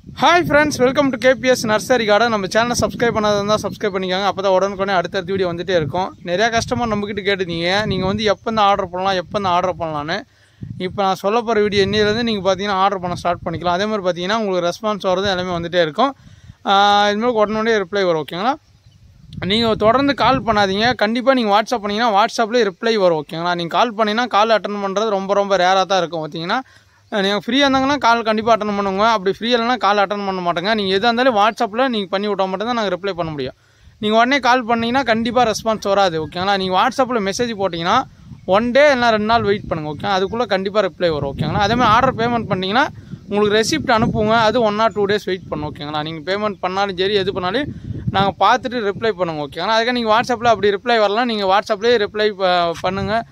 Hi friends, welcome to KPS Nursery Garden. நம்ம சேனலை subscribe பண்ணாததா subscribe பண்ணிக்கங்க. அப்பதான் உடனுக்குடனே அடுத்த வீடியோ வந்துட்டே இருக்கும். நிறைய கஸ்டமர் நம்ம கிட்ட கேட்டுதீங்க. நீங்க வந்து எப்ப ஆர்டர் பண்ணலாம், எப்ப ஆர்டர் பண்ணலாம்னு. இப்போ நான் சொல்ல போற வீடியோ இன்னையில இருந்து நீங்க பாத்தீங்கன்னா ஆர்டர் பண்ண ஸ்டார்ட் பண்ணிக்கலாம். அதே மாதிரி பாத்தீங்கன்னா உங்களுக்கு ரெஸ்பான்ஸ் வரது எல்லாமே வந்துட்டே இருக்கும். இன்னும் உடனே ரிப்ளை வரும் ஓகேங்களா? நீங்க தொடர்ந்து கால் பண்ணாதீங்க. கண்டிப்பா நீங்க வாட்ஸ்அப் பண்ணீங்கன்னா வாட்ஸ்அப்ல ரிப்ளை வரும் ஓகேங்களா? நீங்க கால் பண்ணீங்கன்னா கால் அட்டெண்ட் பண்றது ரொம்ப ரேரா தான் இருக்கும் பாத்தீங்கன்னா. நீங்கள் ஃப்ரீயாக இருந்தாங்கன்னா கால் கண்டிப்பாக அட்டன் பண்ணுங்க. அப்படி ஃப்ரீயாக இல்லைனா கால் அட்டன் பண்ண மாட்டேங்க. நீங்கள் எதாக இருந்தாலும் வாட்ஸ்அப்பில் நீங்கள் பண்ணி விட்டால் மட்டும்தான் நாங்கள் ரிப்ளை பண்ண முடியும். நீங்கள் உடனே கால் பண்ணிங்கன்னா கண்டிப்பாக ரெஸ்பான்ஸ் வராது ஓகேங்களா? நீங்கள் வாட்ஸ்அப்பில் மெசேஜ் போட்டிங்கன்னா 1 டே இல்லைனா 2 நாள் வெயிட் பண்ணுங்கள் ஓகே. அதுக்குள்ளே கண்டிப்பாக ரிப்ளை வரும் ஓகேங்களா? அதேமாதிரி ஆர்டர் பேமெண்ட் பண்ணிங்கன்னா உங்களுக்கு ரெசிப்ட் அனுப்புங்க. அது 1 or 2 days வெயிட் பண்ணும் ஓகேங்களா? நீங்கள் பேமெண்ட் பண்ணாலும் சரி எது பண்ணாலும் நாங்கள் பார்த்துட்டு ரிப்ளை பண்ணுங்க ஓகேங்களா? அதுக்காக நீங்கள் வாட்ஸ்அப்பில் அப்படி ரிப்ளை வரலாம். நீங்கள் வாட்ஸ்அப்லேயே ரிப்ளை பண்ணுங்கள்.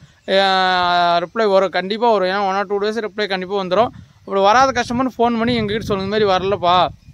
ரிப்ளை வரும் கண்டிப்பாக வரும். ஏன்னா 1 or 2 days ரிப்ளை கண்டிப்பாக வந்துடும். அப்படி வராத கஸ்டமர்னு ஃபோன் பண்ணி எங்ககிட்ட சொல்லுங்க, இந்த மாதிரி வரலப்பா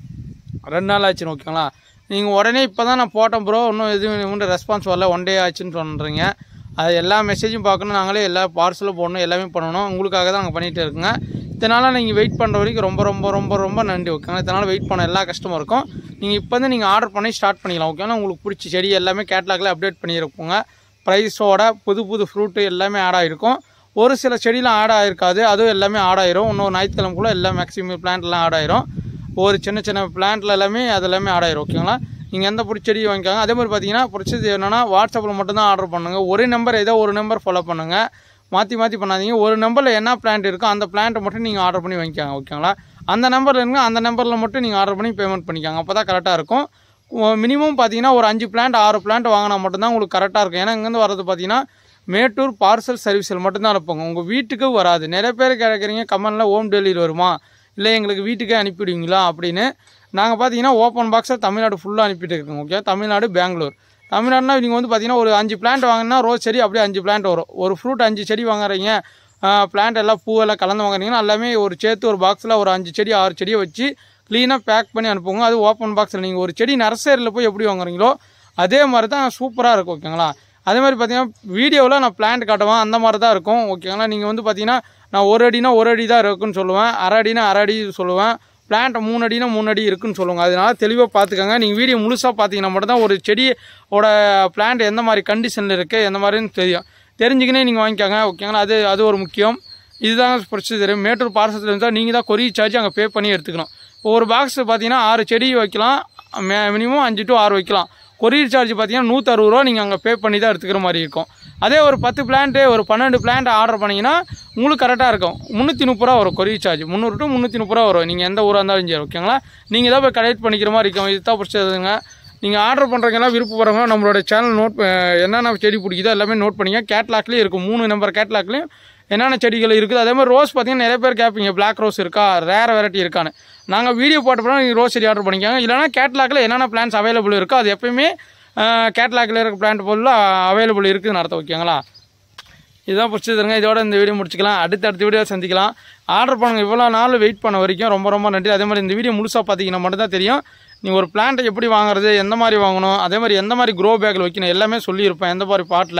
2 நாள் ஆச்சுன்னு ஓகேங்களா? நீங்கள் உடனே இப்போ தான் நான் போட்டேன் ப்ரோ, இன்னும் எதுவும் ரெஸ்பான்ஸ் வரல 1 day ஆச்சுன்னு சொல்கிறீங்க. அது எல்லா மெசேஜும் பார்க்கணும், நாங்களே எல்லா பார்சலும் போடணும், எல்லாமே பண்ணணும். உங்களுக்காக தான் நாங்கள் பண்ணிகிட்டு இருக்குங்க. இதனால் நீங்கள் வெயிட் பண்ணுற வரைக்கும் ரொம்ப நன்றி ஓகேங்களா? இதனால் வெயிட் பண்ண எல்லா கஸ்டமருக்கும் நீங்கள் இப்போ வந்து நீங்கள் ஆர்டர் பண்ணி ஸ்டார்ட் பண்ணிக்கலாம் ஓகேங்களா? உங்களுக்கு பிடிச்ச செடி எல்லாமே கேட்லாகில் அப்டேட் பண்ணியிருப்போங்க. ப்ரைஸோட புது ஃப்ரூட்டு எல்லாமே ஆட் ஆகிருக்கும். ஒரு சில செடியெலாம் ஆட் ஆகிருக்காது, அதுவும் எல்லாமே ஆட் ஆயிரும். இன்னொரு ஞாயிற்றுக்கிழமைக்குள்ளே எல்லா மேக்ஸிமம் பிளான்ட்லாம் ஆட் ஆயிரும். ஒரு சின்ன பிளான்ட்டில் எல்லாமே அதெல்லாமே ஆட் ஆயிரும் ஓகேங்களா? நீங்கள் எந்த பிடிச்ச செடியை வாங்கிக்காங்க. அதே மாதிரி பார்த்தீங்கன்னா பிடிச்சது என்னென்னா வாட்ஸ்அப்பில் மட்டும்தான் ஆர்டர் பண்ணுங்கள். ஒரே நம்பர் ஏதோ ஒரு நம்பர் ஃபாலோ பண்ணுங்கள். மாற்றி பண்ணாதீங்க. ஒரு நம்பரில் என்ன பிளான்ட் இருக்கோ அந்த பிளான்ட்டை மட்டும் நீங்கள் ஆர்டர் பண்ணி வாங்கிக்காங்க ஓகேங்களா? அந்த நம்பரில் இருங்க, அந்த நம்பரில் மட்டும் நீங்கள் ஆர்டர் பண்ணி பேமெண்ட் பண்ணிக்காங்க. அப்போ தான் கரெக்டாக இருக்கும். மினிமம் பார்த்தீங்கன்னா ஒரு 5 பிளான்ட் 6 பிளான்ட் வாங்கினா மட்டும்தான் உங்களுக்கு கரெக்டாக இருக்கும். ஏன்னா இங்கேருந்து வரது பார்த்தீங்கன்னா மேட்டூர் பார்சல் சர்வீஸில் மட்டும்தான் அனுப்புங்க. உங்கள் வீட்டுக்கு வராது. நிறைய பேர் கேட்குறீங்க கமெண்டில் ஹோம் டெலிவரி வருமா, இல்லை எங்களுக்கு வீட்டுக்கே அனுப்பிவிடுவீங்களா அப்படின்னு. நாங்கள் பார்த்தீங்கன்னா ஓப்பன் பாக்ஸாக தமிழ்நாடு ஃபுல்லாக அனுப்பிட்டு இருக்கோங்க ஓகே. தமிழ்நாடு, பெங்களூர். தமிழ்நாடுனா நீங்கள் வந்து பார்த்தீங்கன்னா ஒரு 5 பிளான்ட் வாங்கினா ரோஸ் செடி அப்படியே 5 பிளான்ட் வரும். ஒரு ஃப்ரூட் 5 செடி வாங்குறீங்க, பிளான்ட் எல்லாம் பூவெல்லாம் கலந்து வாங்குறீங்கன்னா எல்லாமே ஒரு சேர்த்து ஒரு பாக்ஸில் ஒரு 5 செடி 6 செடியை வச்சு க்ளீனாக பேக் பண்ணி அனுப்புங்க. அது ஓப்பன் பாக்ஸில். நீங்கள் ஒரு செடி நர்சரியில் போய் எப்படி வாங்குறீங்களோ அதே மாதிரி தான் சூப்பராக இருக்கும் ஓகேங்களா? அதே மாதிரி பார்த்தீங்கன்னா வீடியோவில் நான் பிளான்ட் காட்டுவேன், அந்த மாதிரி தான் இருக்கும் ஓகேங்களா? நீங்கள் வந்து பார்த்தீங்கன்னா நான் 1 அடினா 1 அடி தான் இருக்குன்னு சொல்லுவேன், 1/2 அடினா 1/2 அடி சொல்லுவேன், பிளான்ட் 3 அடினா 3 அடி இருக்குன்னு சொல்லுவாங்க. அதனால தெளிவாக பார்த்துக்கோங்க. நீங்கள் வீடியோ முழுசாக பார்த்தீங்கன்னா மட்டும் தான் ஒரு செடியோட பிளான்ட் எந்த மாதிரி கண்டிஷனில் இருக்குது எந்த மாதிரின்னு தெரிஞ்சுக்கினே நீங்கள் வாங்கிக்கோங்க ஓகேங்களா? அது ஒரு முக்கியம். இதுதான் ப்ரொசீஜர். மேட்டூர் பார்சல் இருந்தால் நீங்கள் தான் கொரியர் சார்ஜ் அங்கே பே பண்ணி எடுத்துக்கணும். இப்போ ஒரு பாக்ஸ் பார்த்தீங்கன்னா 6 செடி வைக்கலாம், மினிமம் 5 to 6 வைக்கலாம். கொரியர் சார்ஜ் பார்த்தீங்கன்னா 160 ரூபா நீங்கள் அங்கே பே பண்ணி தான் எடுத்துக்கிற மாதிரி இருக்கும். அதே ஒரு 10 பிளான்ட்டு ஒரு 12 பிளான்ட் ஆர்டர் பண்ணிங்கன்னா உங்களுக்கு கரெக்டாக இருக்கும். 330 ரூபா வரும் கொரியர் சார்ஜ். 300 to 330 ரூபா வரும். நீங்கள் எந்த ஊராக இருந்தாலும் சரி ஓகேங்களா? நீங்கள் தான் போய் கலெக்ட் பண்ணிக்கிற மாதிரி இருக்கும். இதுதான் பிடிச்சதுங்க. நீங்கள் ஆர்டர் பண்ணுறவங்கலாம் விருப்பப்படுறவங்க நம்மளோட சேனல் என்னென்ன செடி பிடிக்குதோ எல்லாமே நோட் பண்ணிங்க. கேட்லாக்லேயும் இருக்கும், 3 நம்பர் கேட்லாக்லேயும் என்னென்ன செடிகள் இருக்குது. அதே மாதிரி ரோஸ் பார்த்தீங்கன்னா நிறைய பேர் கேட்பீங்க, பிளாக் ரோஸ் இருக்கா, ரேர் வெரைட்டி இருக்கான்னு. நாங்கள் வீடியோ போட்டப்பறம் நீங்கள் ரோஸ் செடி ஆர்டர் பண்ணிக்காங்க. இல்லைனா கேட்லாகில் என்னென்ன பிளான்ஸ் அவைலபிள் இருக்கோ அது எப்பயுமே கேட்லாகில் இருக்க பிளான்ட் பொருளாக அவைலபிள் இருக்குதுன்னு அர்த்தம் ஓகேங்களா? இதுதான் பிடிச்சதுங்க. இதோட இந்த வீடியோ முடிச்சுக்கலாம். அடுத்த வீடியோ சந்திக்கலாம். ஆர்டர் பண்ணுங்கள். இவ்வளோ நாள் வெயிட் பண்ண வரைக்கும் ரொம்ப நன்றி. அதே மாதிரி இந்த வீடியோ முழுசாக பார்த்தீங்கன்னா மட்டும்தான் தெரியும் நீங்கள் ஒரு பிளான்ட்டை எப்படி வாங்குறது, எந்த மாதிரி வாங்கணும், அதே மாதிரி எந்த மாதிரி க்ரோ பேக்கில் வைக்கணும் எல்லாமே சொல்லியிருப்பேன் எந்த மாதிரி பாட்டில்.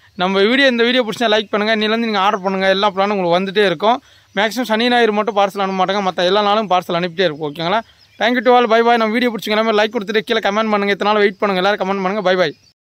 இந்த வீடியோ பிடிச்சா லைக் பண்ணுங்கள். இன்னிலேருந்து நீங்கள் ஆர்டர் பண்ணுங்கள். எல்லா பிளானும் உங்களுக்கு வந்துகிட்டே இருக்கும். மேக்ஸிமம் சனி ஞாயிறு மட்டும் பார்சல் அனுப்ப மாட்டாங்க, மற்ற எல்லா நாளும் பார்சல் அனுப்பிட்டே இருக்கும் ஓகேங்களா? Thank you to all. Bye bye. நம்ம வீடியோ பிடிச்சிங்க எல்லாமே லைக் கொடுத்துட்டு கீழே கமெண்ட் பண்ணுங்கள். இத்தனை நாள் வெயிட் பண்ணுங்கள். எல்லோரும் கமெண்ட் பண்ணுங்கள். பை பாய்.